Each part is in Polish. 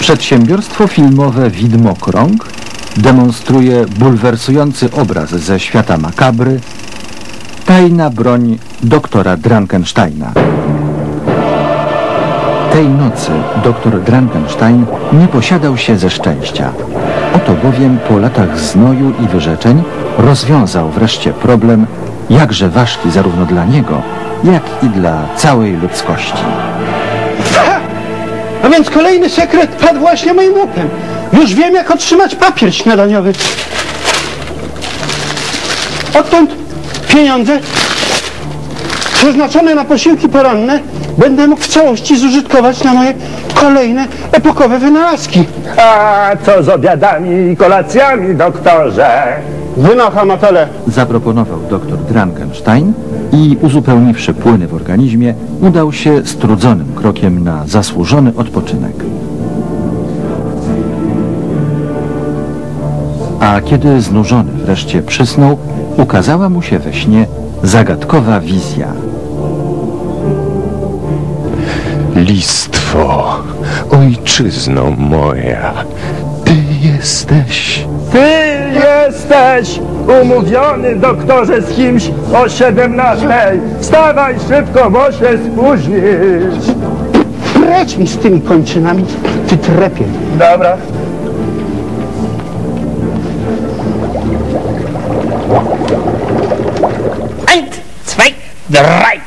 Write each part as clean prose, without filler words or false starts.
Przedsiębiorstwo filmowe Widmokrąg demonstruje bulwersujący obraz ze świata makabry Tajna broń doktora Drankensteina. Tej nocy doktor Drankenstein nie posiadał się ze szczęścia. Oto bowiem po latach znoju i wyrzeczeń rozwiązał wreszcie problem, jakże ważki zarówno dla niego, jak i dla całej ludzkości. A więc kolejny sekret padł właśnie moim łupem. Już wiem, jak otrzymać papier śniadaniowy. Odtąd pieniądze przeznaczone na posiłki poranne będę mógł w całości zużytkować na moje kolejne epokowe wynalazki. A co z obiadami i kolacjami, doktorze? Wynocha motele. Zaproponował doktor Drankenstein i uzupełniwszy płyny w organizmie, udał się strudzonym krokiem na zasłużony odpoczynek. A kiedy znużony wreszcie przysnął, ukazała mu się we śnie zagadkowa wizja. Listwo, ojczyzno moja, ty jesteś. Ty jesteś umówiony, doktorze, z kimś o 17. Wstawaj szybko, bo się spóźnisz. Precz mi z tymi kończynami, ty trepie. Dobra. Eins, zwei, drei.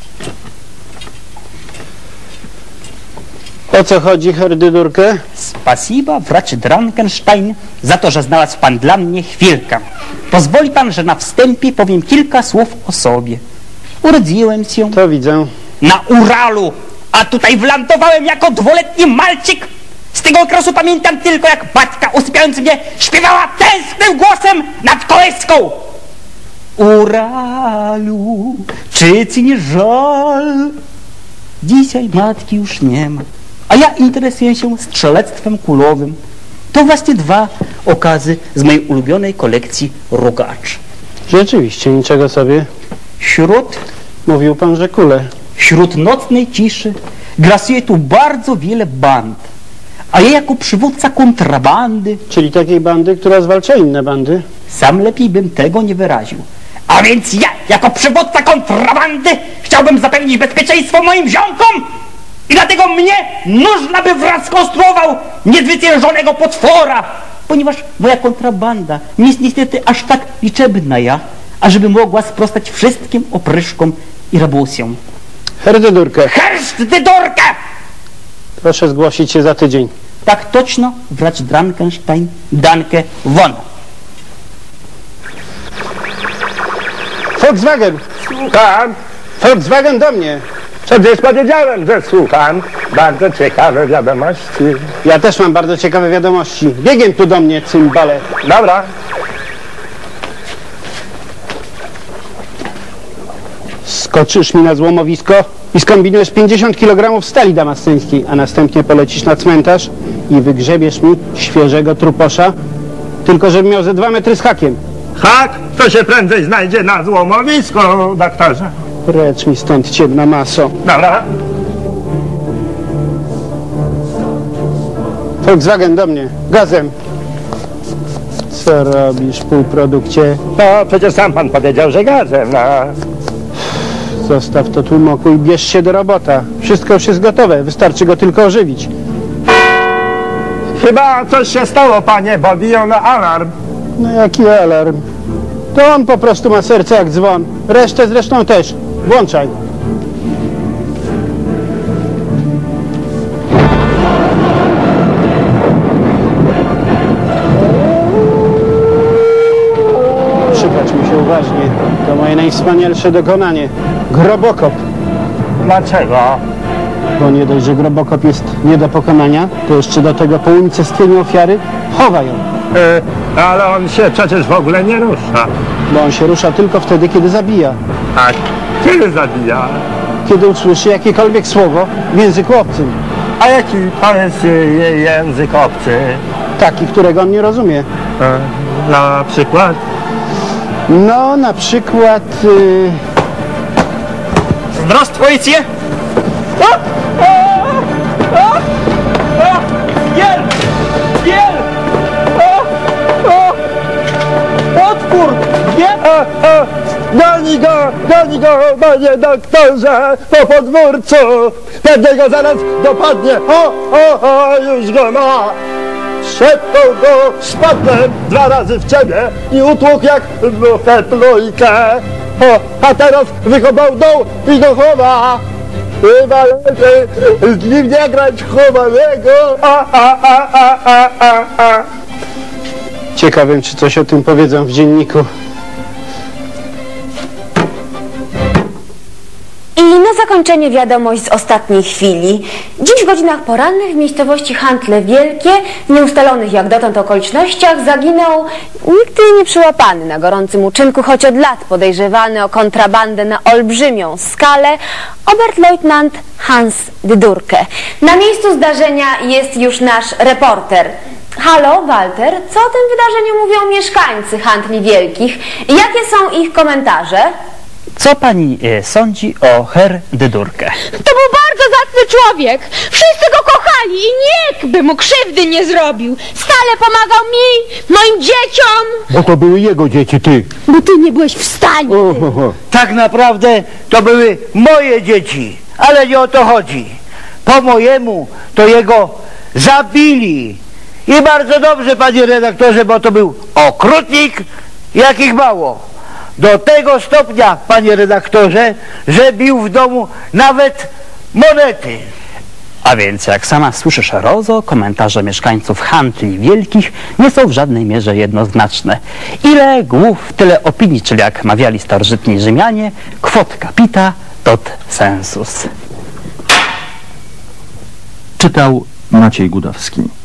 O co chodzi, Herr Dydurke? Spasiba, wracz Drankenstein, za to, że znalazł pan dla mnie chwilkę. Pozwoli pan, że na wstępie powiem kilka słów o sobie. Urodziłem się To widzę. na Uralu, a tutaj wylądowałem jako 2-letni malczyk. Z tego okresu pamiętam tylko, jak matka usypiając mnie śpiewała tęsknym głosem nad koleską. Uralu, czy ci nie żal? Dzisiaj matki już nie ma, a ja interesuję się strzelectwem kulowym. To właśnie 2 okazy z mojej ulubionej kolekcji rogaczy. Rzeczywiście, niczego sobie. Mówił pan, że kule. Wśród nocnej ciszy grasuje tu bardzo wiele band, a ja jako przywódca kontrabandy... Czyli takiej bandy, która zwalcza inne bandy? Sam lepiej bym tego nie wyraził. A więc ja, jako przywódca kontrabandy, chciałbym zapewnić bezpieczeństwo moim ziomkom i dlatego mnie нужно by wraz skonstruował niezwyciężonego potwora, ponieważ moja kontrabanda nie jest niestety aż tak liczebna, ażeby mogła sprostać wszystkim opryszkom i rabusiom. Herr Dydurke. Herrst Dydurke! Proszę zgłosić się za tydzień. Tak точно, wracz Drankenstein, danke, won. Volkswagen! Słucham. Volkswagen do mnie! Przecież powiedziałem, że słucham. Bardzo ciekawe wiadomości. Ja też mam bardzo ciekawe wiadomości. Biegiem tu do mnie, cymbale. Dobra. Skoczysz mi na złomowisko i skombinujesz 50 kg stali damasceńskiej, a następnie polecisz na cmentarz i wygrzebiesz mi świeżego truposza, tylko żeby miał ze 2 metry z hakiem. Hak, to się prędzej znajdzie na złomowisku, doktorze. Precz mi stąd, ciemna maso. Dobra. Volkswagen do mnie, gazem. Co robisz, półprodukcie? No, przecież sam pan powiedział, że gazem, no. Zostaw to tłumoku i bierz się do robota. Wszystko już jest gotowe, wystarczy go tylko ożywić. Chyba coś się stało, panie, bo biją na alarm. No jaki alarm? To on po prostu ma serce jak dzwon. Resztę zresztą też. Włączaj. Przypatrz mi się uważnie. To moje najwspanialsze dokonanie. Grobokop. Dlaczego? Bo nie dość, że grobokop jest nie do pokonania, to jeszcze do tego po unicestwieniu ofiary chowa ją. Ale on się przecież w ogóle nie rusza. Bo on się rusza tylko wtedy, kiedy zabija. A kiedy zabija? Kiedy usłyszy jakiekolwiek słowo w języku obcym. A jaki to jest jej język obcy? Taki, którego on nie rozumie. Na przykład? No, na przykład... Здравствуйте! nie? Goni go, panie doktorze, po podwórcu. Pewnie go zaraz dopadnie. Już go ma. Szepnął go szpatlem 2 razy w ciebie i utłukł jak lufę plujkę. A teraz wykopał dół i go chowa. Chyba lepiej z nim nie grać chowanego. Ciekawym, czy coś o tym powiedzą w dzienniku. I na zakończenie wiadomość z ostatniej chwili. Dziś w godzinach porannych w miejscowości Hantle Wielkie w nieustalonych jak dotąd okolicznościach zaginął nigdy nie przyłapany na gorącym uczynku, choć od lat podejrzewany o kontrabandę na olbrzymią skalę oberleutnant Hans Dydurke. Na miejscu zdarzenia jest już nasz reporter. Halo, Walter, co o tym wydarzeniu mówią mieszkańcy Hantli Wielkich? Jakie są ich komentarze? Co pani sądzi o Herr Dydurke? To był bardzo zacny człowiek. Wszyscy go kochali i nikt by mu krzywdy nie zrobił. Stale pomagał mi, moim dzieciom. Bo to były jego dzieci, ty. Bo ty nie byłeś w stanie. Tak naprawdę to były moje dzieci, ale nie o to chodzi. Po mojemu to jego zabili. I bardzo dobrze, panie redaktorze, bo to był okrutnik, jakich mało. Do tego stopnia, panie redaktorze, że bił w domu nawet monety. A więc, jak sama słyszysz, Rozo, komentarze mieszkańców Hantli Wielkich nie są w żadnej mierze jednoznaczne. Ile głów, tyle opinii, czyli jak mawiali starożytni Rzymianie, quod capita, tot sensus. Czytał Maciej Gudowski.